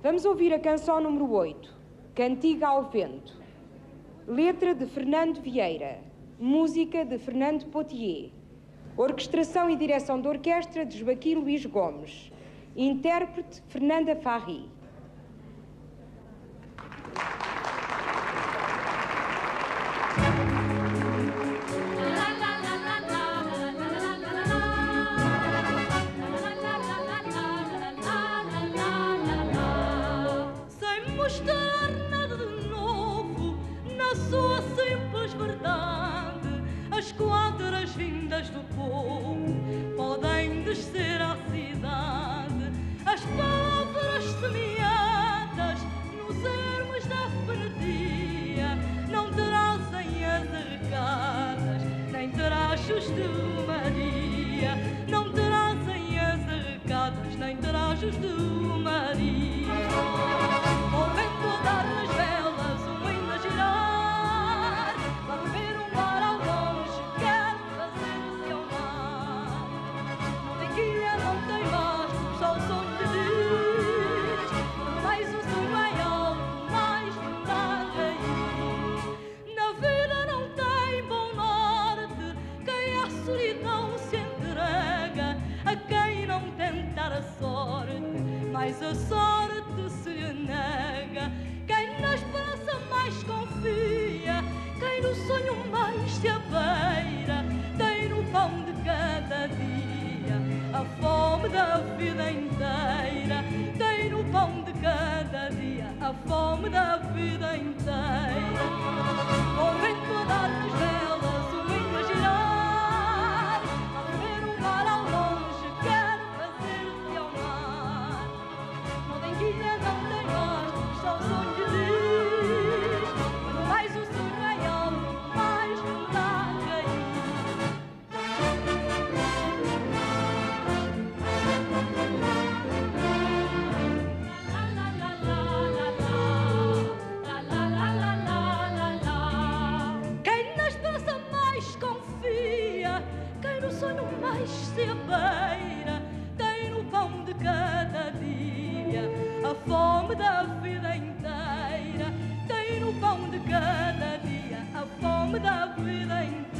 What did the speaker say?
Vamos ouvir a canção número 8, Cantiga ao Vento. Letra de Fernando Vieira, música de Fernando Potier, orquestração e direção de orquestra de Joaquim Luís Gomes, intérprete Fernanda Farri. As quadras vindas do povo podem descer à cidade. As palavras semeadas nos ermos da freguesia não trazem as arrecadas, nem trachos de Maria. Não trazem as arrecadas, nem trachos de Maria. O vento a dar-nas velas, o hino a girar, vai beber um bar ao longe, quero fazer-se ao mar. Não tem guia, não tem mastro, só o som de diz. Mais um sonho em alto, mais um da raiz. Na vida não tem bom norte, quem à solidão se entrega, a quem não tentar a sorte, mas a sorte se lhe nega. Quem na esperança mais confia, quem no sonho mais se abeira, tem no pão de cada dia a fome da vida inteira. Tem no pão de cada dia a fome da vida inteira. O vento a dar-nos velas, o hino a girar, a beber um bar ao longe, quero fazer-se ao mar. Não tem guia, não tem mastro, só o sonho de diz. Quando mais o sonho é alto, mais não dá a cair. Quem na esperança mais confia, quem no sonho mais se abeira, tem no pão de cada dia a fome da vida inteira. Tem no pão de cada dia a fome da vida inteira.